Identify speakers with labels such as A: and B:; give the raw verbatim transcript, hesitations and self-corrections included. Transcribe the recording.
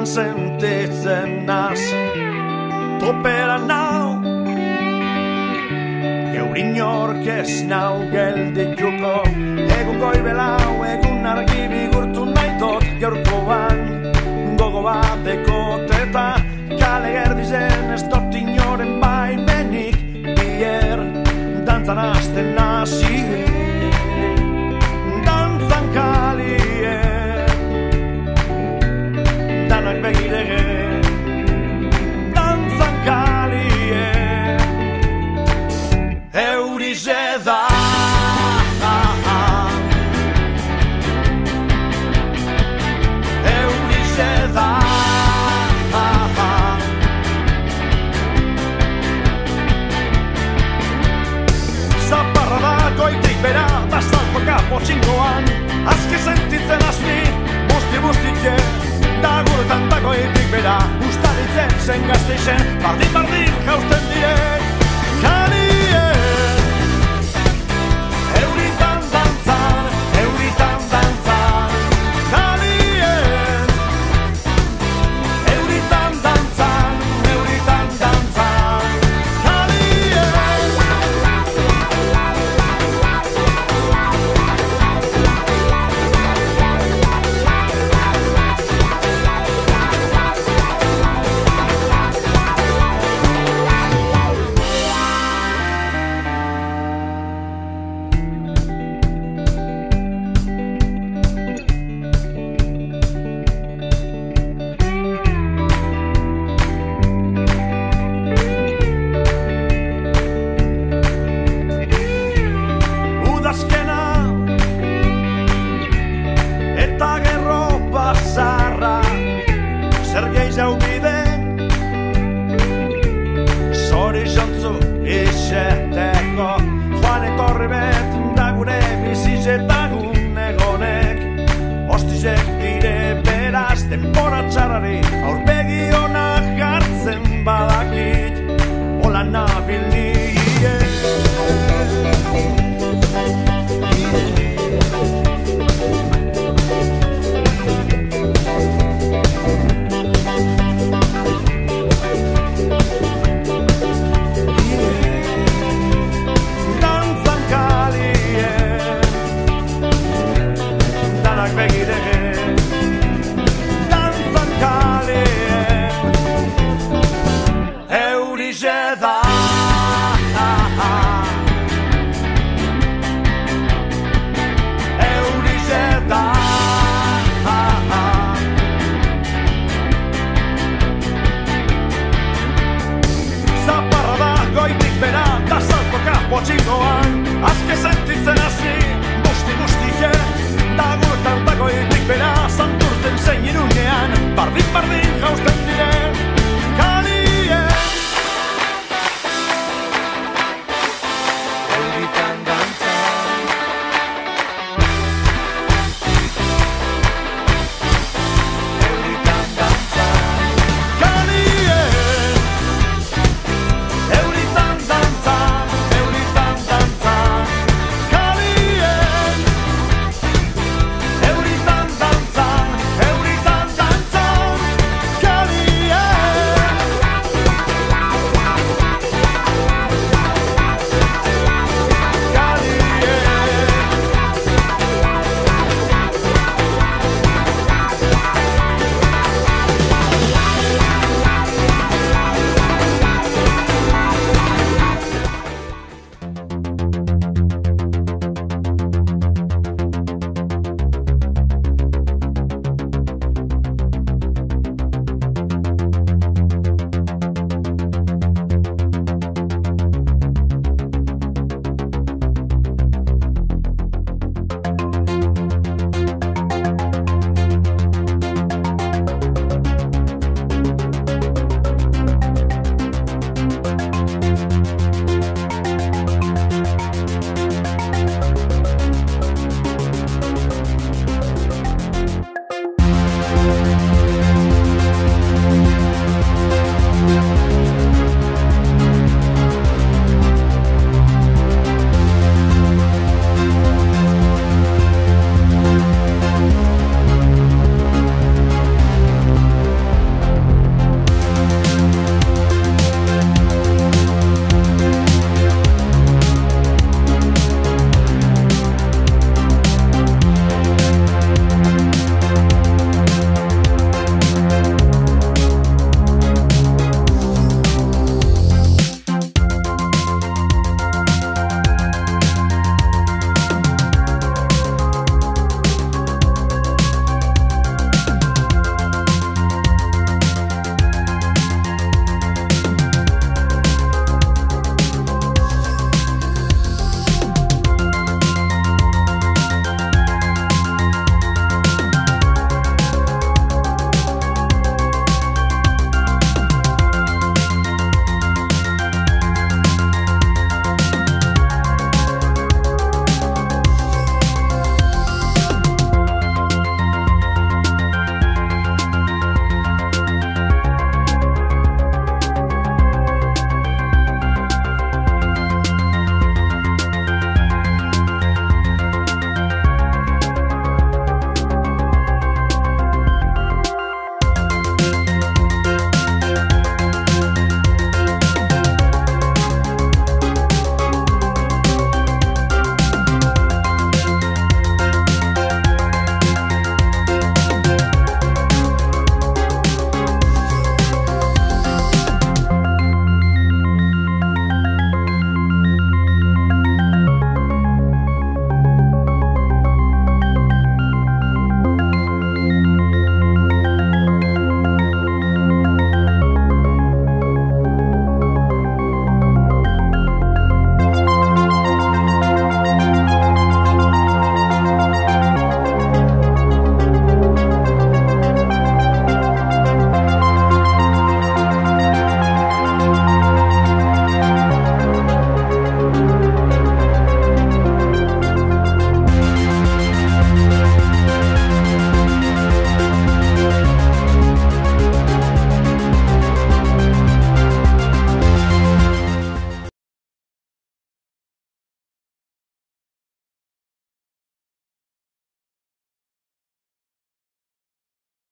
A: Buruan sentitzen naz topera nau Geurin ork ez nau geldituko Egun goibelau, egun argi bigurtu nahitot Gaurkoan gogo bateko teta Kale erdizen ez dut inoren baimenik Bier dantzan hasten nazi Dantzan kalien Danak begirege Dantzan kalien Eurize da Eurize da Zaparra da goitik bera Bastalpoka potxingoan Azke sentitzen asni Busti-bustike Daguretan dagoitik bera Ustaritzen zen gazteizen Bardin-bardin jausten direk Kalien Euritan dantzan Euritan dantzan Kalien Euritan dantzan Euritan dantzan Kalien Udazkena eta gerro bazarra zer gehiago bide zorizontzu izeteko joan etorri bet da gure bizizetagun egonek ostizek dire beraz denbora txarrari aurpegi honak jartzen badakit hola nabil nire Dantzan kalien Danak begirege Dantzan kalien Eurize da Eurize da Zaparra da goitik bera Da saltoka potxingoan Azke sentitzen hasi Busti-bustike Daguretan dagoitik bera Santurtzen zein irunean Bardin-bardin jausten